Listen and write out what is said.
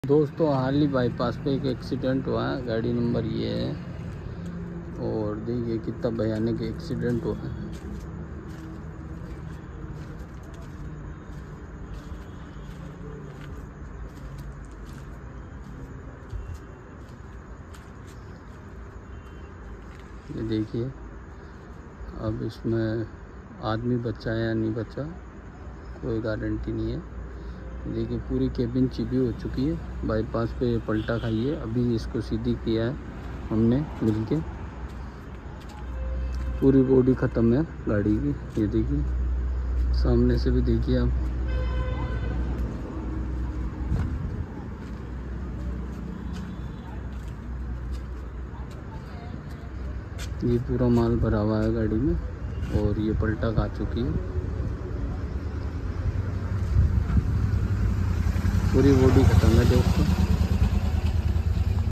दोस्तों हाली बाईपास पे एक एक्सीडेंट हुआ है। गाड़ी नंबर ये है और देखिए कितना भयानक एक्सीडेंट हुआ है। ये देखिए, अब इसमें आदमी बचा है या नहीं बचा कोई गारंटी नहीं है। देखिए पूरी केबिन चिपी हो चुकी है। बाईपास पे पलटा खाई है। अभी इसको सीधी किया है हमने मिलके। पूरी बॉडी ख़त्म है गाड़ी की। ये देखिए सामने से भी देखिए आप। ये पूरा माल भरा हुआ है गाड़ी में और ये पलटा खा चुकी है। पूरी बॉडी ख़त्म है दोस्तों।